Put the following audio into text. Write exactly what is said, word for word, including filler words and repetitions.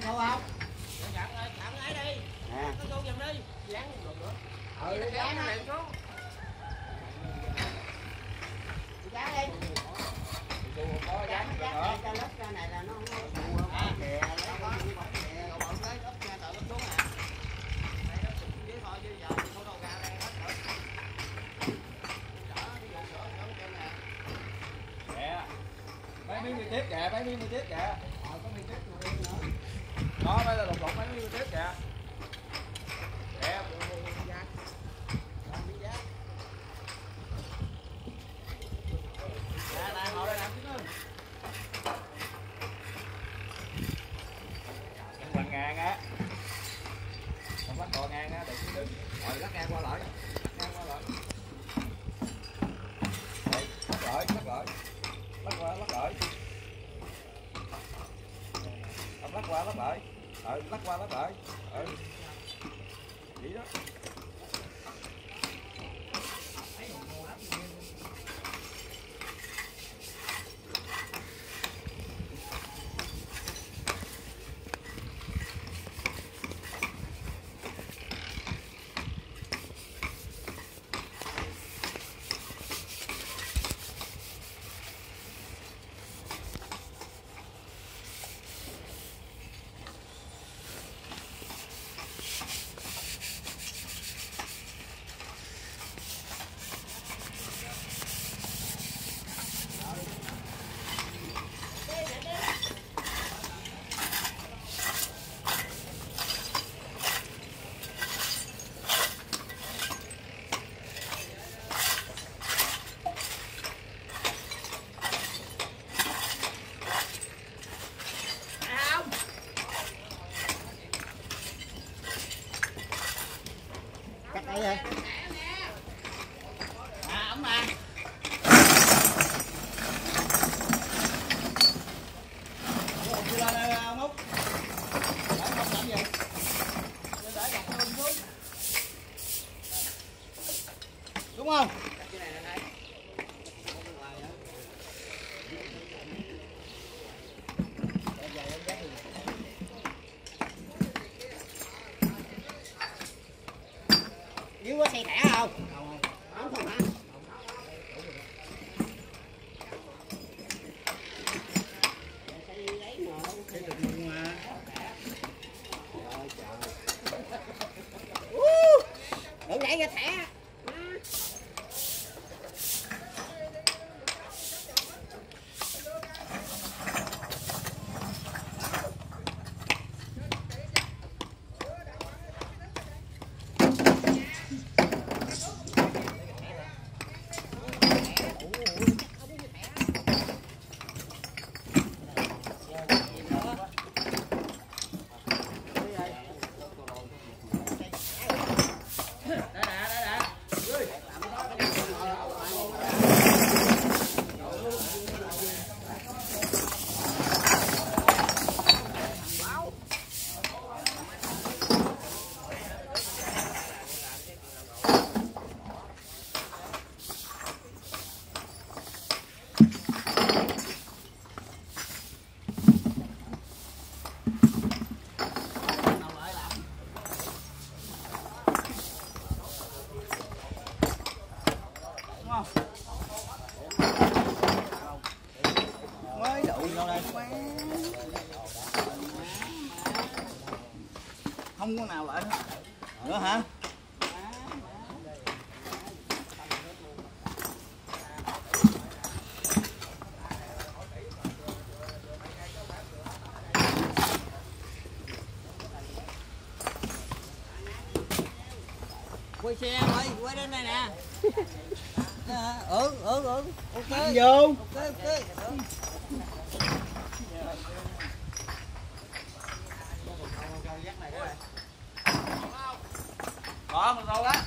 Đâu không? Chặn ơi, chặn ấy đi. Nè. Nó vô giùm đi. Dán được nữa. Ừ, nó dán nó liền xuống. Dán đi. Có dán dán này cho lớp ra này là nó không có kìa, nó có kìa. Cậu bận lấy úp ra tự úp xuống nè. Đây nó sụp dưới thôi chứ giờ không đâu ra đây hết nữa. Kìa. Mấy miếng đi tiếp kìa, mấy miếng đi tiếp kìa. Ờ có miếng tiếp nữa. Đó mới là lục lục mấy miếng đi tiếp kìa. Kìa. Nè nè ngồi đây làm chứ nữa. Bằng ngang á. Không lắc cò ngang á, để xuống đứng. Rồi lắc ngang qua lại. Ngang qua lại. Đây, lắc lại, lắc lại. Lắc qua, lắc lại. Không lắc qua, lắc lại. Ừ, lắc qua, lắc lại. Ừ. Vậy đó. Cắt đây rồi. À, ổng à. Chưa lên đây không Út? Để không làm gì? Để để gạt nó xuống. Đúng không? Cái này là đây. Dưới có xe thẻ không? Không không hả? Đừng đẩy ra thẻ. Mới đụng vô đây không có nào lại nữa, nữa hả? Quay xe quay, quay đến đây nè. Ừ, ừ, ừ. Ok. Vô. Ok, ok. Có, mình đâu đó.